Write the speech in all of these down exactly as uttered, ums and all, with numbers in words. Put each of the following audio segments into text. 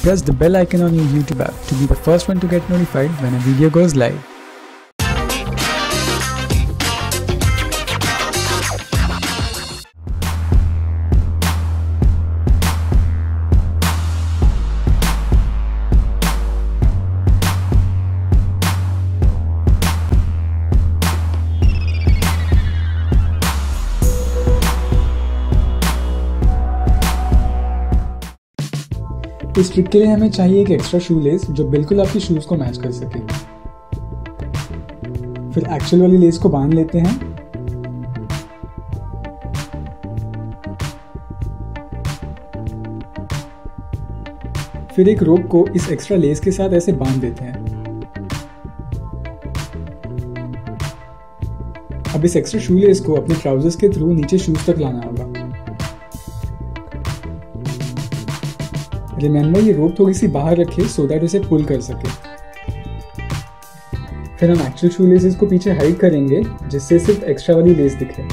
Press the bell icon on your YouTube app to be the first one to get notified when a video goes live. इस trick के लिए हमें चाहिए एक extra शू less जो बिल्कुल आपके शूज को मैच कर सके। फिर एक्चुअल वाली लेस को बांध लेते हैं। फिर एक रोप को इस एक्स्ट्रा लेस के साथ ऐसे बांध देते हैं। अब इस एक्स्ट्रा शू लेस को अपने ट्राउजर्स के थ्रू नीचे शूज तक लाना होगा। रिमेंबर ये रोप थोड़ी सी बाहर रखें सो दैट उसे पुल कर सके। फिर हम एक्चुअल शू लेसेस को पीछे हाइड करेंगे जिससे सिर्फ एक्स्ट्रा वाली लेस दिखे।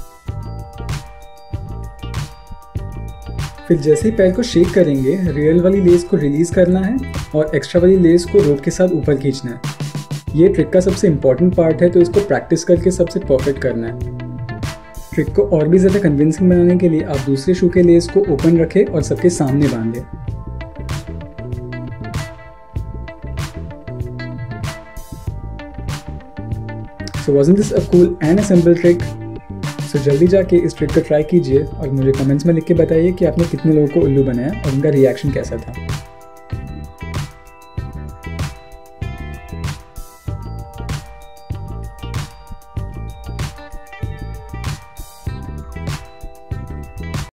फिर जैसे ही पैर को शेक करेंगे रियल वाली लेस को रिलीज करना है और एक्स्ट्रा वाली लेस को रोप के साथ ऊपर खींचना है। ये ट्रिक का सबसे इंपॉर्टेंट पार्ट है तो इसको प्रैक्टिस करके सबसे परफेक्ट करना है। ट्रिक को और भी ज़्यादा कन्विंसिंग बनाने के लिए आप दूसरे शू के लेस को ओपन रखें और सबके सामने बांधें। So wasn't this a cool and a simple trick? So जल्दी जाके इस ट्रिक को ट्राई कीजिए और मुझे कमेंट्स में लिख के बताइए कि आपने कितने लोगों को उल्लू बनाया और उनका रिएक्शन कैसा था।